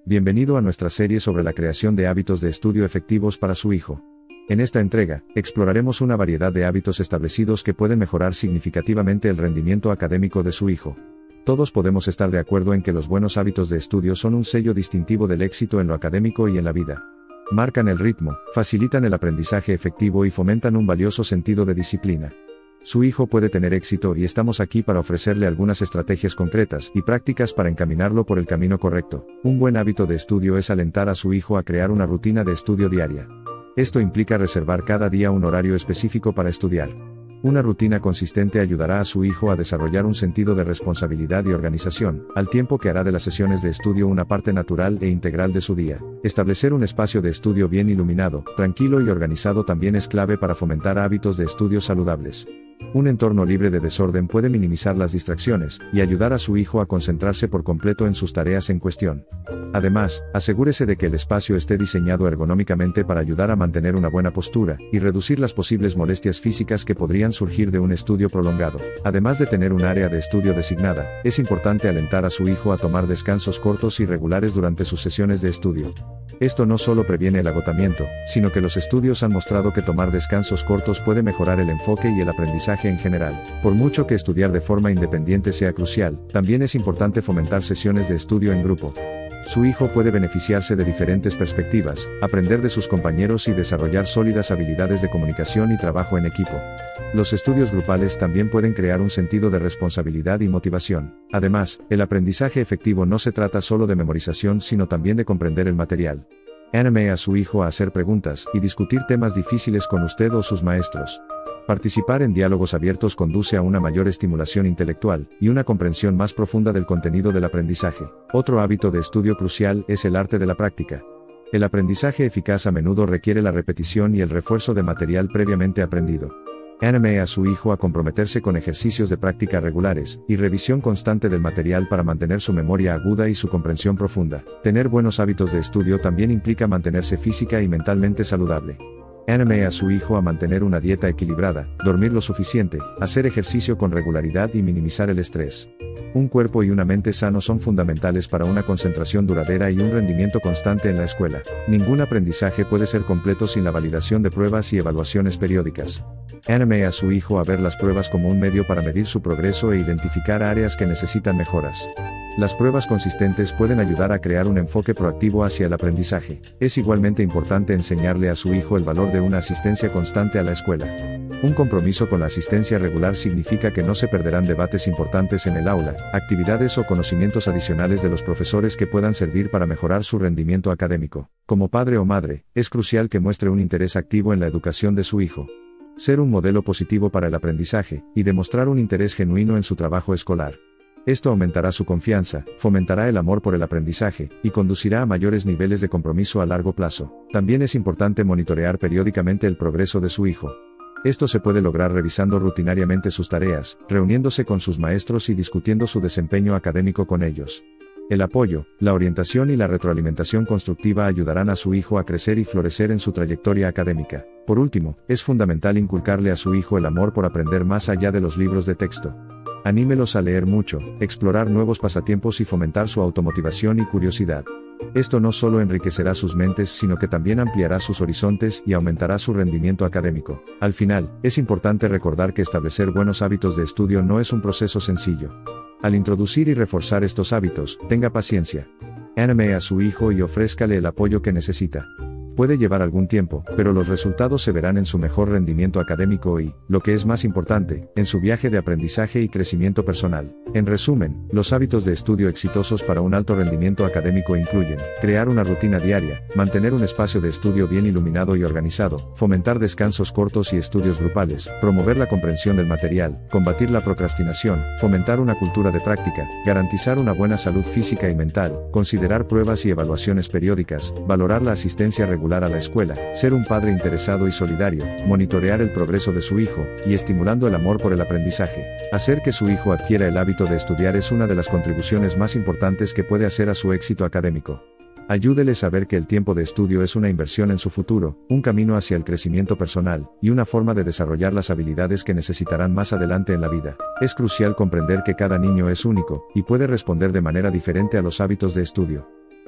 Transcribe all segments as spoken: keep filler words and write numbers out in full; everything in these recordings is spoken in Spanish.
Bienvenido a nuestra serie sobre la creación de hábitos de estudio efectivos para su hijo. En esta entrega, exploraremos una variedad de hábitos establecidos que pueden mejorar significativamente el rendimiento académico de su hijo. Todos podemos estar de acuerdo en que los buenos hábitos de estudio son un sello distintivo del éxito en lo académico y en la vida. Marcan el ritmo, facilitan el aprendizaje efectivo y fomentan un valioso sentido de disciplina. Su hijo puede tener éxito y estamos aquí para ofrecerle algunas estrategias concretas y prácticas para encaminarlo por el camino correcto. Un buen hábito de estudio es alentar a su hijo a crear una rutina de estudio diaria. Esto implica reservar cada día un horario específico para estudiar. Una rutina consistente ayudará a su hijo a desarrollar un sentido de responsabilidad y organización, al tiempo que hará de las sesiones de estudio una parte natural e integral de su día. Establecer un espacio de estudio bien iluminado, tranquilo y organizado también es clave para fomentar hábitos de estudio saludables. Un entorno libre de desorden puede minimizar las distracciones y ayudar a su hijo a concentrarse por completo en sus tareas en cuestión. Además, asegúrese de que el espacio esté diseñado ergonómicamente para ayudar a mantener una buena postura y reducir las posibles molestias físicas que podrían surgir de un estudio prolongado. Además de tener un área de estudio designada, es importante alentar a su hijo a tomar descansos cortos y regulares durante sus sesiones de estudio. Esto no solo previene el agotamiento, sino que los estudios han mostrado que tomar descansos cortos puede mejorar el enfoque y el aprendizaje en general. Por mucho que estudiar de forma independiente sea crucial, también es importante fomentar sesiones de estudio en grupo. Su hijo puede beneficiarse de diferentes perspectivas, aprender de sus compañeros y desarrollar sólidas habilidades de comunicación y trabajo en equipo. Los estudios grupales también pueden crear un sentido de responsabilidad y motivación. Además, el aprendizaje efectivo no se trata solo de memorización sino también de comprender el material. Anime a su hijo a hacer preguntas y discutir temas difíciles con usted o sus maestros. Participar en diálogos abiertos conduce a una mayor estimulación intelectual y una comprensión más profunda del contenido del aprendizaje. Otro hábito de estudio crucial es el arte de la práctica. El aprendizaje eficaz a menudo requiere la repetición y el refuerzo de material previamente aprendido. Anime a su hijo a comprometerse con ejercicios de práctica regulares y revisión constante del material para mantener su memoria aguda y su comprensión profunda. Tener buenos hábitos de estudio también implica mantenerse física y mentalmente saludable. Anime a su hijo a mantener una dieta equilibrada, dormir lo suficiente, hacer ejercicio con regularidad y minimizar el estrés. Un cuerpo y una mente sanos son fundamentales para una concentración duradera y un rendimiento constante en la escuela. Ningún aprendizaje puede ser completo sin la validación de pruebas y evaluaciones periódicas. Anime a su hijo a ver las pruebas como un medio para medir su progreso e identificar áreas que necesitan mejoras. Las pruebas consistentes pueden ayudar a crear un enfoque proactivo hacia el aprendizaje. Es igualmente importante enseñarle a su hijo el valor de una asistencia constante a la escuela. Un compromiso con la asistencia regular significa que no se perderán debates importantes en el aula, actividades o conocimientos adicionales de los profesores que puedan servir para mejorar su rendimiento académico. Como padre o madre, es crucial que muestre un interés activo en la educación de su hijo. Ser un modelo positivo para el aprendizaje, y demostrar un interés genuino en su trabajo escolar. Esto aumentará su confianza, fomentará el amor por el aprendizaje, y conducirá a mayores niveles de compromiso a largo plazo. También es importante monitorear periódicamente el progreso de su hijo. Esto se puede lograr revisando rutinariamente sus tareas, reuniéndose con sus maestros y discutiendo su desempeño académico con ellos. El apoyo, la orientación y la retroalimentación constructiva ayudarán a su hijo a crecer y florecer en su trayectoria académica. Por último, es fundamental inculcarle a su hijo el amor por aprender más allá de los libros de texto. Anímelos a leer mucho, explorar nuevos pasatiempos y fomentar su automotivación y curiosidad. Esto no solo enriquecerá sus mentes sino que también ampliará sus horizontes y aumentará su rendimiento académico. Al final, es importante recordar que establecer buenos hábitos de estudio no es un proceso sencillo. Al introducir y reforzar estos hábitos, tenga paciencia. Anime a su hijo y ofrézcale el apoyo que necesita. Puede llevar algún tiempo, pero los resultados se verán en su mejor rendimiento académico y, lo que es más importante, en su viaje de aprendizaje y crecimiento personal. En resumen, los hábitos de estudio exitosos para un alto rendimiento académico incluyen: crear una rutina diaria, mantener un espacio de estudio bien iluminado y organizado, fomentar descansos cortos y estudios grupales, promover la comprensión del material, combatir la procrastinación, fomentar una cultura de práctica, garantizar una buena salud física y mental, considerar pruebas y evaluaciones periódicas, valorar la asistencia regular a la escuela, ser un padre interesado y solidario, monitorear el progreso de su hijo, y estimulando el amor por el aprendizaje. Hacer que su hijo adquiera el hábito de estudiar es una de las contribuciones más importantes que puede hacer a su éxito académico. Ayúdele a saber que el tiempo de estudio es una inversión en su futuro, un camino hacia el crecimiento personal, y una forma de desarrollar las habilidades que necesitarán más adelante en la vida. Es crucial comprender que cada niño es único, y puede responder de manera diferente a los hábitos de estudio.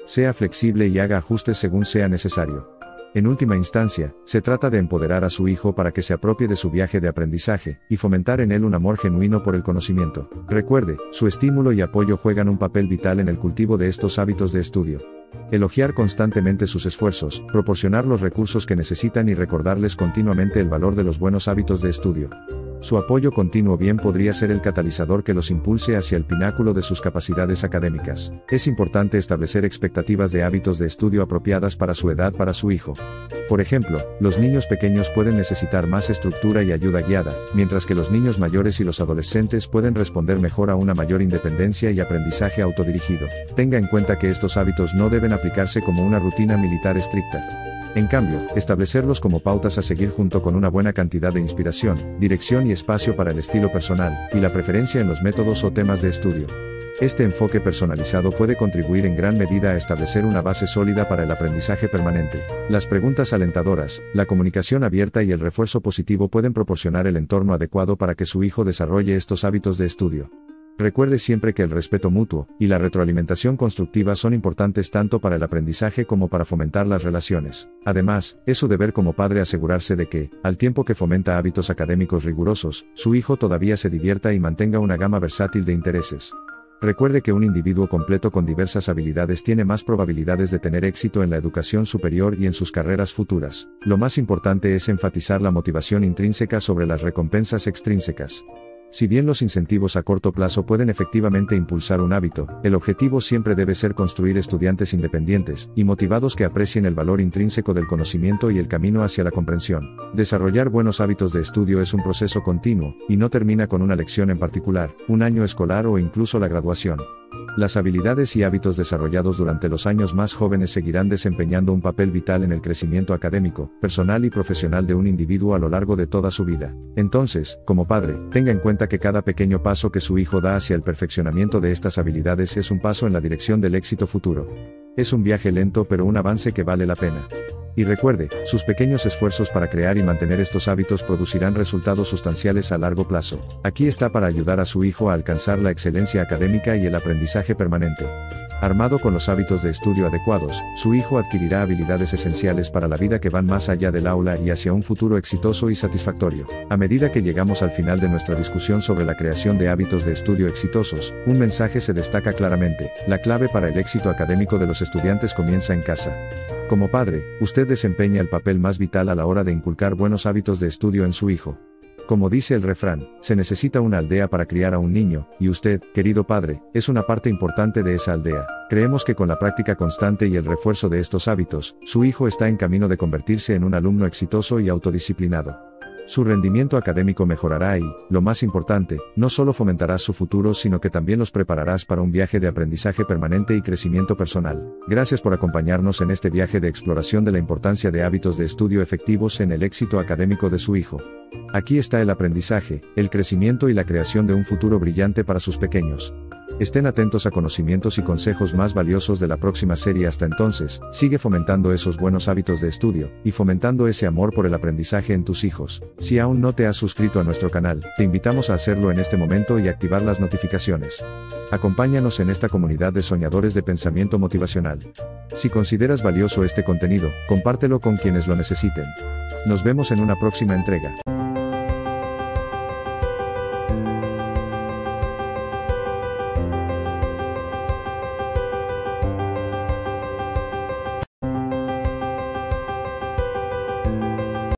Sea flexible y haga ajustes según sea necesario. En última instancia, se trata de empoderar a su hijo para que se apropie de su viaje de aprendizaje, y fomentar en él un amor genuino por el conocimiento. Recuerde, su estímulo y apoyo juegan un papel vital en el cultivo de estos hábitos de estudio. Elogiar constantemente sus esfuerzos, proporcionar los recursos que necesitan y recordarles continuamente el valor de los buenos hábitos de estudio. Su apoyo continuo bien podría ser el catalizador que los impulse hacia el pináculo de sus capacidades académicas. Es importante establecer expectativas de hábitos de estudio apropiadas para su edad para su hijo. Por ejemplo, los niños pequeños pueden necesitar más estructura y ayuda guiada, mientras que los niños mayores y los adolescentes pueden responder mejor a una mayor independencia y aprendizaje autodirigido. Tenga en cuenta que estos hábitos no deben aplicarse como una rutina militar estricta. En cambio, establecerlos como pautas a seguir junto con una buena cantidad de inspiración, dirección y espacio para el estilo personal, y la preferencia en los métodos o temas de estudio. Este enfoque personalizado puede contribuir en gran medida a establecer una base sólida para el aprendizaje permanente. Las preguntas alentadoras, la comunicación abierta y el refuerzo positivo pueden proporcionar el entorno adecuado para que su hijo desarrolle estos hábitos de estudio. Recuerde siempre que el respeto mutuo y la retroalimentación constructiva son importantes tanto para el aprendizaje como para fomentar las relaciones. Además, es su deber como padre asegurarse de que, al tiempo que fomenta hábitos académicos rigurosos, su hijo todavía se divierta y mantenga una gama versátil de intereses. Recuerde que un individuo completo con diversas habilidades tiene más probabilidades de tener éxito en la educación superior y en sus carreras futuras. Lo más importante es enfatizar la motivación intrínseca sobre las recompensas extrínsecas. Si bien los incentivos a corto plazo pueden efectivamente impulsar un hábito, el objetivo siempre debe ser construir estudiantes independientes y motivados que aprecien el valor intrínseco del conocimiento y el camino hacia la comprensión. Desarrollar buenos hábitos de estudio es un proceso continuo, y no termina con una lección en particular, un año escolar o incluso la graduación. Las habilidades y hábitos desarrollados durante los años más jóvenes seguirán desempeñando un papel vital en el crecimiento académico, personal y profesional de un individuo a lo largo de toda su vida. Entonces, como padre, tenga en cuenta que cada pequeño paso que su hijo da hacia el perfeccionamiento de estas habilidades es un paso en la dirección del éxito futuro. Es un viaje lento pero un avance que vale la pena. Y recuerde, sus pequeños esfuerzos para crear y mantener estos hábitos producirán resultados sustanciales a largo plazo. Aquí está para ayudar a su hijo a alcanzar la excelencia académica y el aprendizaje permanente. Armado con los hábitos de estudio adecuados, su hijo adquirirá habilidades esenciales para la vida que van más allá del aula y hacia un futuro exitoso y satisfactorio. A medida que llegamos al final de nuestra discusión sobre la creación de hábitos de estudio exitosos, un mensaje se destaca claramente: la clave para el éxito académico de los estudiantes comienza en casa. Como padre, usted desempeña el papel más vital a la hora de inculcar buenos hábitos de estudio en su hijo. Como dice el refrán, se necesita una aldea para criar a un niño, y usted, querido padre, es una parte importante de esa aldea. Creemos que con la práctica constante y el refuerzo de estos hábitos, su hijo está en camino de convertirse en un alumno exitoso y autodisciplinado. Su rendimiento académico mejorará y, lo más importante, no solo fomentarás su futuro sino que también los prepararás para un viaje de aprendizaje permanente y crecimiento personal. Gracias por acompañarnos en este viaje de exploración de la importancia de hábitos de estudio efectivos en el éxito académico de su hijo. Aquí está el aprendizaje, el crecimiento y la creación de un futuro brillante para sus pequeños. Estén atentos a conocimientos y consejos más valiosos de la próxima serie. Hasta entonces, sigue fomentando esos buenos hábitos de estudio, y fomentando ese amor por el aprendizaje en tus hijos. Si aún no te has suscrito a nuestro canal, te invitamos a hacerlo en este momento y activar las notificaciones. Acompáñanos en esta comunidad de soñadores de pensamiento motivacional. Si consideras valioso este contenido, compártelo con quienes lo necesiten. Nos vemos en una próxima entrega.